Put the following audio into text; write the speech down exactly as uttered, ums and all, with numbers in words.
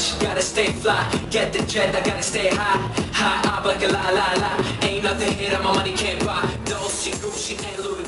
fresh, gotta stay fly. Get the jet, I gotta stay high. High up like a la la la. Ain't nothing here that my money can't buy. Dolce, Gucci, and Louis